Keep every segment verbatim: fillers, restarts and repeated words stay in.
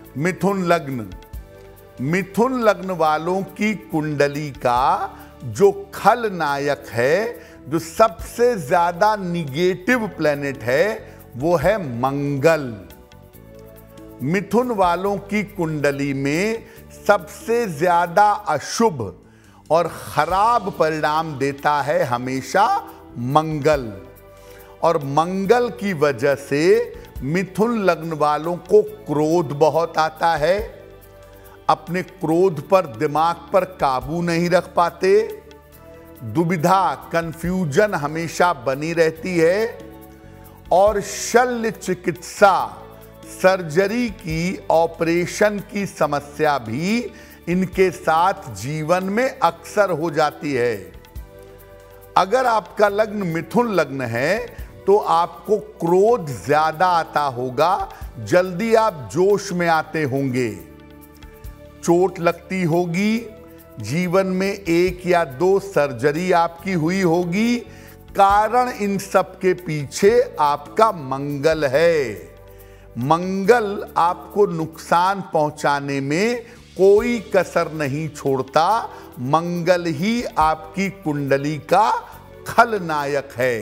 मिथुन लग्न। मिथुन लग्न वालों की कुंडली का जो खलनायक है, जो सबसे ज्यादा निगेटिव प्लेनेट है, वो है मंगल। मिथुन वालों की कुंडली में सबसे ज्यादा अशुभ और खराब परिणाम देता है हमेशा मंगल। और मंगल की वजह से मिथुन लग्न वालों को क्रोध बहुत आता है, अपने क्रोध पर, दिमाग पर काबू नहीं रख पाते, दुविधा, कंफ्यूजन हमेशा बनी रहती है, और शल्य चिकित्सा, सर्जरी की, ऑपरेशन की समस्या भी इनके साथ जीवन में अक्सर हो जाती है। अगर आपका लग्न मिथुन लग्न है तो आपको क्रोध ज्यादा आता होगा, जल्दी आप जोश में आते होंगे, चोट लगती होगी, जीवन में एक या दो सर्जरी आपकी हुई होगी। कारण इन सब के पीछे आपका मंगल है। मंगल आपको नुकसान पहुंचाने में कोई कसर नहीं छोड़ता। मंगल ही आपकी कुंडली का खलनायक है।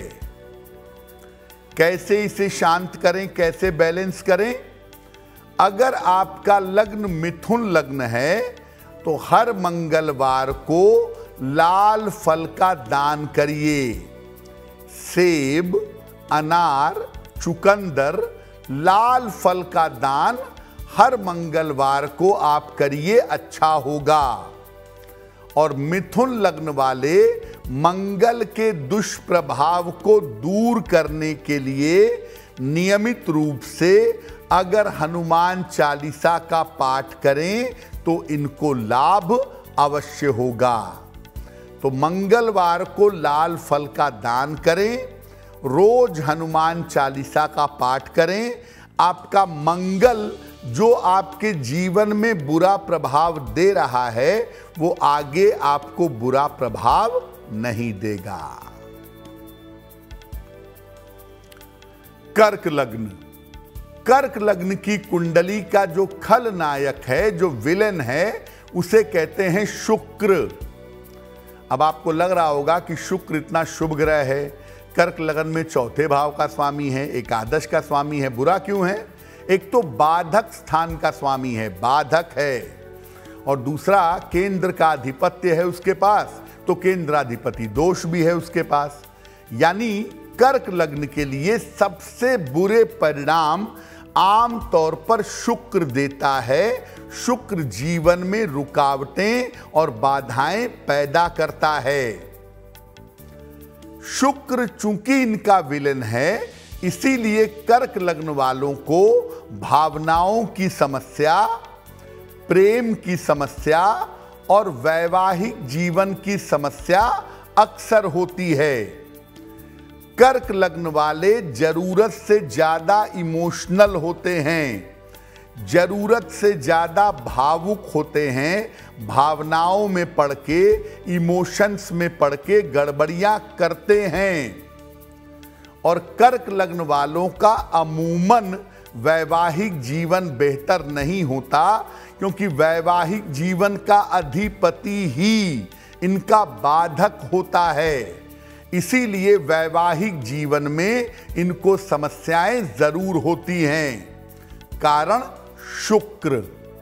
कैसे इसे शांत करें, कैसे बैलेंस करें? अगर आपका लग्न मिथुन लग्न है तो हर मंगलवार को लाल फल का दान करिए। सेब, अनार, चुकंदर, लाल फल का दान हर मंगलवार को आप करिए, अच्छा होगा। और मिथुन लग्न वाले मंगल के दुष्प्रभाव को दूर करने के लिए नियमित रूप से अगर हनुमान चालीसा का पाठ करें तो इनको लाभ अवश्य होगा। तो मंगलवार को लाल फल का दान करें, रोज हनुमान चालीसा का पाठ करें। आपका मंगल जो आपके जीवन में बुरा प्रभाव दे रहा है, वो आगे आपको बुरा प्रभाव नहीं देगा। कर्क लग्न। कर्क लग्न की कुंडली का जो खलनायक है, जो विलेन है, उसे कहते हैं शुक्र। अब आपको लग रहा होगा कि शुक्र इतना शुभ ग्रह है, कर्क लग्न में चौथे भाव का स्वामी है, एकादश का स्वामी है, बुरा क्यों है? एक तो बाधक स्थान का स्वामी है, बाधक है, और दूसरा केंद्र का आधिपत्य है उसके पास, तो केंद्राधिपति दोष भी है उसके पास। यानी कर्क लग्न के लिए सबसे बुरे परिणाम आम तौर पर शुक्र देता है। शुक्र जीवन में रुकावटें और बाधाएं पैदा करता है। शुक्र चूंकि इनका विलेन है, इसीलिए कर्क लग्न वालों को भावनाओं की समस्या, प्रेम की समस्या और वैवाहिक जीवन की समस्या अक्सर होती है। कर्क लग्न वाले जरूरत से ज्यादा इमोशनल होते हैं, जरूरत से ज्यादा भावुक होते हैं, भावनाओं में पड़ के, इमोशंस में पड़ के गड़बड़ियां करते हैं। और कर्क लग्न वालों का अमूमन वैवाहिक जीवन बेहतर नहीं होता, क्योंकि वैवाहिक जीवन का अधिपति ही इनका बाधक होता है। इसीलिए वैवाहिक जीवन में इनको समस्याएं जरूर होती हैं। कारण शुक्र।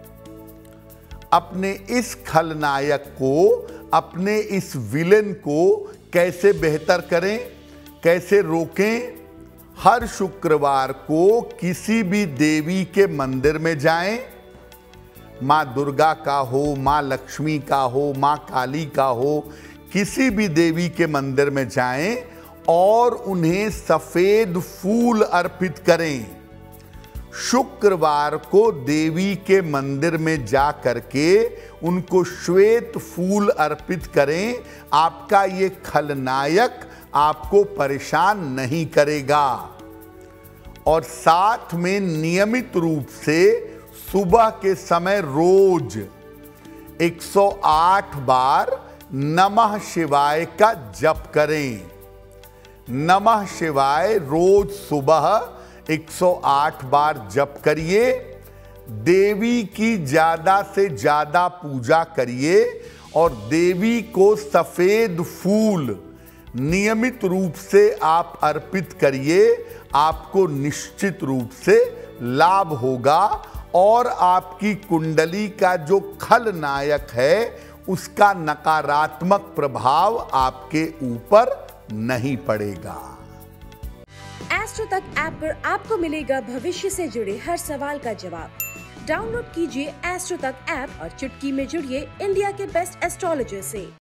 अपने इस खलनायक को, अपने इस विलेन को कैसे बेहतर करें, कैसे रोकें? हर शुक्रवार को किसी भी देवी के मंदिर में जाएं, माँ दुर्गा का हो, माँ लक्ष्मी का हो, माँ काली का हो, किसी भी देवी के मंदिर में जाएं और उन्हें सफेद फूल अर्पित करें। शुक्रवार को देवी के मंदिर में जा करके उनको श्वेत फूल अर्पित करें। आपका ये खलनायक आपको परेशान नहीं करेगा। और साथ में नियमित रूप से सुबह के समय रोज एक सौ आठ बार नमः शिवाय का जप करें। नमः शिवाय रोज सुबह एक सौ आठ बार जप करिए। देवी की ज्यादा से ज्यादा पूजा करिए और देवी को सफेद फूल नियमित रूप से आप अर्पित करिए। आपको निश्चित रूप से लाभ होगा और आपकी कुंडली का जो खलनायक है उसका नकारात्मक प्रभाव आपके ऊपर नहीं पड़ेगा। एस्ट्रो तक ऐप पर आपको मिलेगा भविष्य से जुड़े हर सवाल का जवाब। डाउनलोड कीजिए एस्ट्रो तक ऐप और चुटकी में जुड़िए इंडिया के बेस्ट एस्ट्रोलॉजर से।